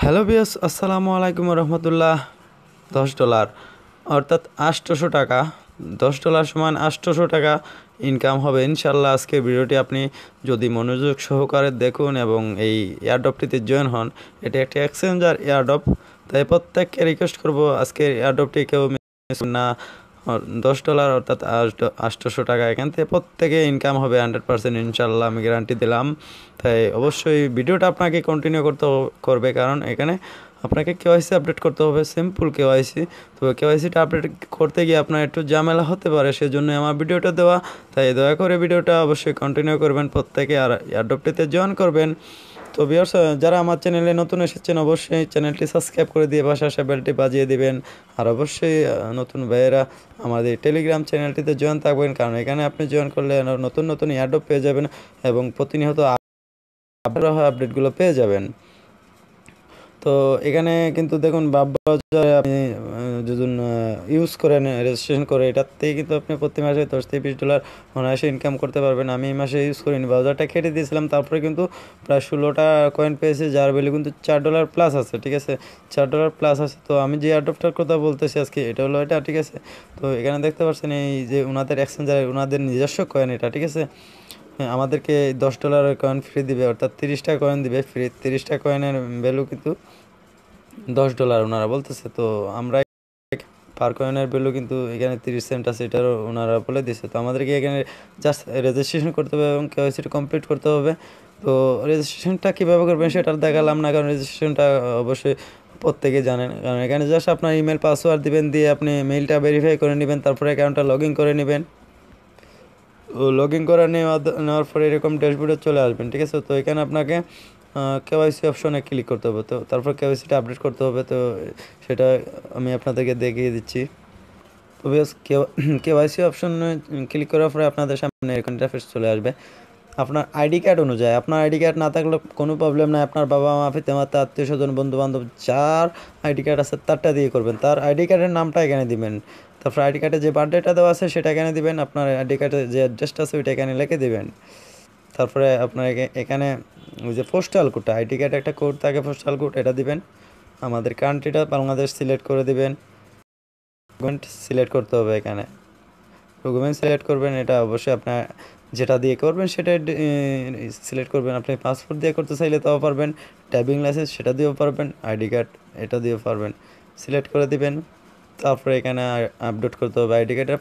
Hello বিয়াস, আসসালামু আলাইকুম রহমতুল্লাহ। $10 অর্থাৎ 800 টাকা। $10 সমান 800 টাকা ইনকাম হবে ইনশাল্লাহ। আজকের ভিডিওটি আপনি যদি মনোযোগ সহকারে দেখুন এবং এই এয়ারড্রপটিতে জয়েন হন, এটি একটি এক্সচেঞ্জার এয়ারড্রপ। তাই প্রত্যেককে রিকোয়েস্ট করব আজকের এয়ারড্রপটি কেউ মিস না। $10 অর্থাৎ 800 টাকা, এখান থেকে প্রত্যেকে ইনকাম হবে 100% ইনশাল্লাহ, আমি গ্যারান্টি দিলাম। তাই অবশ্যই ভিডিওটা আপনাকে কন্টিনিউ করবে, কারণ এখানে আপনাকে কেওয়াইসি আপডেট করতে হবে, সিম্পল কেওয়াইসি। তো কেওয়াইসিটা আপডেট করতে গিয়ে আপনার একটু ঝামেলা হতে পারে, সেজন্য আমার ভিডিওটা দেওয়া। তাই দয়া করে ভিডিওটা অবশ্যই কন্টিনিউ করবেন প্রত্যেকে, আর এয়ারড্রপটিতে জয়েন করবেন। তো ভিউয়ার্স, যারা আমার চ্যানেলে নতুন এসেছেন অবশ্যই চ্যানেলটি সাবস্ক্রাইব করে দিয়ে পাশে আসা বেলটি বাজিয়ে দিবেন। আর অবশ্যই নতুন ভাইয়েরা আমাদের টেলিগ্রাম চ্যানেলটিতে জয়েন থাকবেন, কারণ এখানে আপনি জয়েন করলে নতুন নতুন এয়ারড্রপ পেয়ে যাবেন এবং প্রতিনিয়ত আপডেটগুলো পেয়ে যাবেন। তো এখানে কিন্তু দেখুন, বাব ব্রাউজারে আপনি যদি ইউজ করেন, রেজিস্ট্রেশন করে, এটাতেই কিন্তু আপনি প্রতি মাসে $10 থেকে $20 অনায়াসে ইনকাম করতে পারবেন। আমি এই মাসে ইউজ করিনি, ব্রাউজারটা কেটে দিয়েছিলাম, তারপরে কিন্তু প্রায় 16টা কয়েন পেয়েছি, যার ভ্যালু কিন্তু $4 প্লাস আছে। ঠিক আছে, $4 প্লাস আছে। তো আমি যে এয়ারড্রপটার কথা বলতেছি আজকে, এটা হলো এটা। ঠিক আছে, তো এখানে দেখতে পাচ্ছেন এই যে ওনাদের এক্সচেঞ্জার, ওনাদের নিজস্ব কয়েন এটা। ঠিক আছে, আমাদেরকে $10 কয়েন ফ্রি দিবে, অর্থাৎ 30টা কয়েন দিবে ফ্রি। 30টা কয়েনের ভ্যালু কিন্তু $10 ওনারা বলতেছে। তো আমরা পার কয়েনের ভ্যালু কিন্তু এখানে 30 সেন্ট আছে, এটারও ওনারা বলে দিচ্ছে। তো আমাদেরকে এখানে জাস্ট রেজিস্ট্রেশন করতে হবে এবং কেওয়াইসিটা কমপ্লিট করতে হবে। তো রেজিস্ট্রেশনটা কীভাবে করবেন সেটা দেখালাম না, কারণ রেজিস্ট্রেশনটা অবশ্যই প্রত্যেকে জানেন। কারণ এখানে জাস্ট আপনার ইমেল পাসওয়ার্ড দিবেন, দিয়ে আপনি মেইলটা ভেরিফাই করে নেবেন, তারপরে অ্যাকাউন্টটা লগ ইন করে নেবেন। লগ ইন করে নেওয়ার পরে এরকম ড্যাশবোর্ডে চলে আসবেন। ঠিক আছে, তো এখানে আপনাকে কেওয়াইসি অপশনে ক্লিক করতে হবে। তো তারপর কেওয়াইসিটা আপডেট করতে হবে। তো সেটা আমি আপনাদেরকে দেখিয়ে দিচ্ছি। তো বেশ, কেওয়াইসি অপশনে ক্লিক করার পরে আপনাদের সামনে এরকম ইন্টারফেস চলে আসবে। আপনার আইডি কার্ড অনুযায়ী, আপনার আইডি কার্ড না থাকলে কোনো প্রবলেম নাই। আপনার বাবা মা, পিতামাতা, আত্মীয় স্বজন, বন্ধু বান্ধব যার আইডি কার্ড আছে তারটা দিয়ে করবেন। তার আইডি কার্ডের নামটা এখানে দিবেন। তারপর আইডি কার্ডে যে বার্থডেটা দেওয়া আছে সেটা এখানে দিবেন। আপনার আইডি কার্ডে যে অ্যাড্রেসটা আছে ওইটা এখানে লিখে দিবেন। তারপরে আপনার এখানে ওই যে পোস্টাল কোডটা, আইডি কার্ডে একটা কোড থাকে পোস্টাল কোড, এটা দিবেন। আমাদের কান্ট্রিটা বাংলাদেশ সিলেক্ট করে দিবেন। ডকুমেন্ট সিলেক্ট করতে হবে, এখানে ডকুমেন্ট সিলেক্ট করবেন। এটা অবশ্যই আপনার যেটা দিয়ে করবেন সেটা সিলেক্ট করবেন। আপনি পাসপোর্ট দিয়ে করতে চাইলে তাও পারবেন, ড্রাইভিং লাইসেন্স সেটা দিয়েও পারবেন, আইডি কার্ড এটা দিয়েও পারবেন। সিলেক্ট করে দিবেন। তারপরে এখানে আপডেট করতে হবে আইডি কার্ডের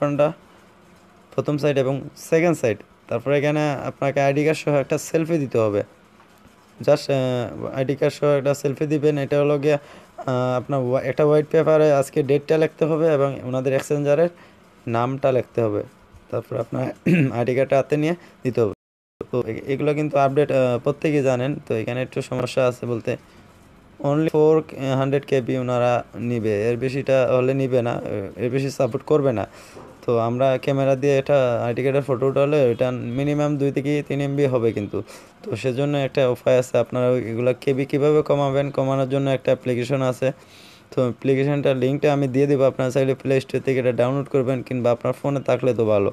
প্রথম সাইড এবং সেকেন্ড সাইড। তারপরে এখানে আপনাকে আইডি কার্ড সহ একটা সেলফি দিতে হবে। জাস্ট আইডি কার্ড সহ একটা সেলফি দিবেন। এটা হলো গিয়ে আপনার একটা হোয়াইট পেপারে আজকে ডেটটা লিখতে হবে এবং ওনাদের এক্সচেঞ্জারের নামটা লিখতে হবে। তারপর আপনার আইডি কার্ডটা হাতে নিয়ে দিতে হবে। তো এগুলো কিন্তু আপডেট প্রত্যেকেই জানেন। তো এখানে একটু সমস্যা আছে বলতে, অনলি 400 KB ওনারা নিবে, এর বেশিটা হলে নিবে না, এর বেশি সাপোর্ট করবে না। তো আমরা ক্যামেরা দিয়ে এটা আইডি কার্ডের ফটো উঠালে এটা মিনিমাম 2 থেকে 3 MB হবে কিন্তু। তো সেজন্য একটা উপায় আছে, আপনারা এগুলো কেবি কীভাবে কমাবেন, কমানোর জন্য একটা অ্যাপ্লিকেশন আছে। তো অ্যাপ্লিকেশনটার লিঙ্কটা আমি দিয়ে দেবো, আপনারা চাইলে প্লে স্টোর থেকে এটা ডাউনলোড করবেন, কিংবা আপনার ফোনে থাকলে তো ভালো।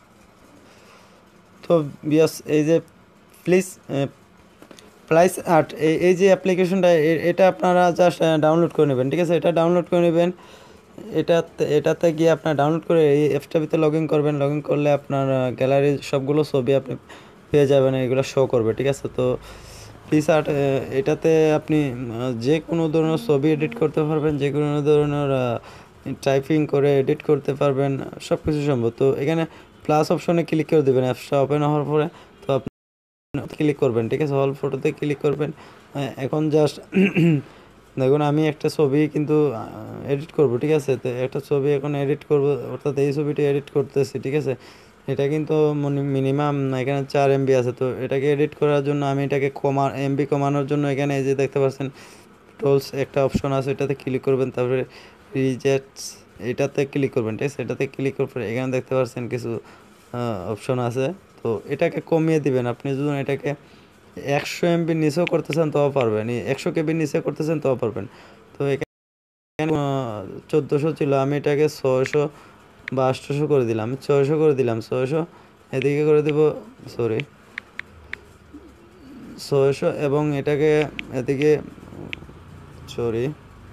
তো বিয়াস, এই যে প্লিজ প্লাইস আর্ট, এই যে অ্যাপ্লিকেশনটা, এটা আপনারা জাস্ট ডাউনলোড করে নেবেন। ঠিক আছে, এটা ডাউনলোড করে নেবেন। এটাতে গিয়ে আপনার ডাউনলোড করে এই অ্যাপসটার ভিতরে লগ ইন করবেন। লগ ইন করলে আপনার গ্যালারির সবগুলো ছবি আপনি পেয়ে যাবেন, এগুলো শো করবে। ঠিক আছে, তো প্লিজ আর্ট, এটাতে আপনি যে কোনো ধরনের ছবি এডিট করতে পারবেন, যে কোনো ধরনের টাইপিং করে এডিট করতে পারবেন, সব কিছু সম্ভব। তো এখানে প্লাস অপশনে ক্লিক করে দেবেন অ্যাপসটা ওপেন হওয়ার পরে। তো আপনি ক্লিক করবেন। ঠিক আছে, অল ফটোতে ক্লিক করবেন। এখন জাস্ট দেখুন, আমি একটা ছবি কিন্তু এডিট করব। ঠিক আছে, তো একটা ছবি এখন এডিট করব, অর্থাৎ এই ছবিটা এডিট করতেছি। ঠিক আছে, এটা কিন্তু মিনিমাম এখানে 4 MB আছে। তো এটাকে এডিট করার জন্য আমি এটাকে এমবি কমানোর জন্য এখানে এই যে দেখতে পাচ্ছেন টোলস একটা অপশন আছে, এটাতে ক্লিক করবেন। তারপরে রিজেক্টস এটাতে ক্লিক করবেন। ঠিক আছে, এটাতে ক্লিক করার পরে এখানে দেখতে পাচ্ছেন কিছু অপশন আছে। তো এটাকে কমিয়ে দিবেন। আপনি যদি এটাকে 100 MB নিচেও করতে চান তাও পারবেন, 100 KB নিচে করতে চান তাও পারবেন। তো এখানে 1400 ছিল, আমি এটাকে 600 বা 800 করে দিলাম, আমি 600 করে দিলাম। 600 এদিকে করে দেব, সরি 600, এবং এটাকে এদিকে সরি,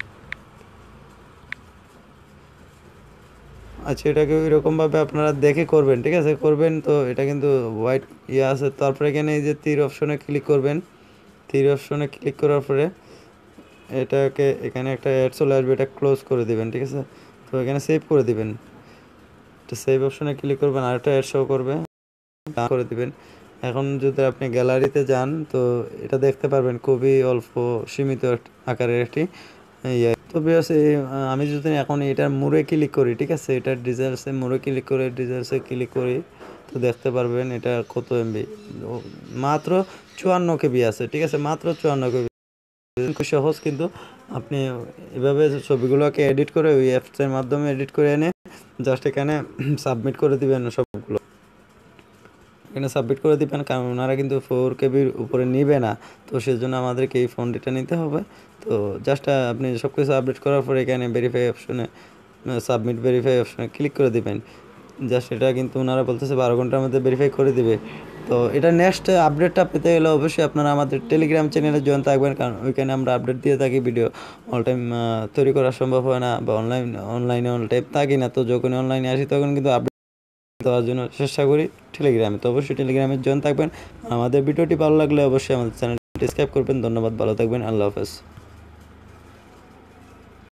আচ্ছা এটাকে এরকমভাবে আপনারা দেখে করবেন, ঠিক আছে? করবেন তো এটা কিন্তু হোয়াইট ইয়ে আছে, তারপরে এখানে এই যে তীর অপশনে ক্লিক করবেন। তীর অপশনে ক্লিক করার পরে এটাকে এখানে একটা অ্যাড চলে আসবে, এটা ক্লোজ করে দিবেন, ঠিক আছে? তো এখানে সেভ করে দিবেন, তো সেভ অপশনে ক্লিক করবেন, আর একটা অ্যাড শো করবে, করে দিবেন। এখন যদি আপনি গ্যালারিতে যান তো এটা দেখতে পারবেন খুবই অল্প সীমিত আকারের একটি ইয়ে। তো বিকজ আমি যদি এখন এটার মোড়ে ক্লিক করি, ঠিক আছে, এটার ডিটেলসে মোড়ে ক্লিক করে ডিটেলসে ক্লিক করি, তো দেখতে পারবেন এটা কত এমবি, মাত্র 54 KB আছে, ঠিক আছে? মাত্র 54 KB। খুব সহজ, কিন্তু আপনি এভাবে ছবিগুলোকে এডিট করে ওই অ্যাপসের মাধ্যমে এডিট করে এনে জাস্ট এখানে সাবমিট করে দিবেন সবগুলো, এখানে সাবমিট করে দিবেন, কারণ ওনারা কিন্তু 4 KBর উপরে নিবে না। তো সেজন্য আমাদেরকে এই ফোনটা নিতে হবে। তো জাস্ট আপনি সব কিছু আপডেট করার পরে এখানে ভেরিফাই অপশনে, সাবমিট ভেরিফাই অপশনে ক্লিক করে দিবেন। জাস্ট এটা কিন্তু ওনারা বলতেছে 12 ঘন্টার মধ্যে ভেরিফাই করে দিবে। তো এটা নেক্সট আপডেটটা পেতে গেলে অবশ্যই আপনারা আমাদের টেলিগ্রাম চ্যানেলে জয়েন থাকবেন, কারণ ওইখানে আমরা আপডেট দিয়ে থাকি। ভিডিও অল টাইম তৈরি করা সম্ভব হয় না, বা অনলাইনে অল টাইম থাকি না। তো যখন অনলাইনে আসি তখন কিন্তু আপডেট দেওয়ার জন্য চেষ্টা করি টেলিগ্রামে। তো অবশ্যই টেলিগ্রামে জয়েন থাকবেন। আমাদের ভিডিওটি ভালো লাগলে অবশ্যই আমাদের চ্যানেলটি সাবস্ক্রাইব করবেন। ধন্যবাদ, ভালো থাকবেন, আল্লাহ হাফেজ।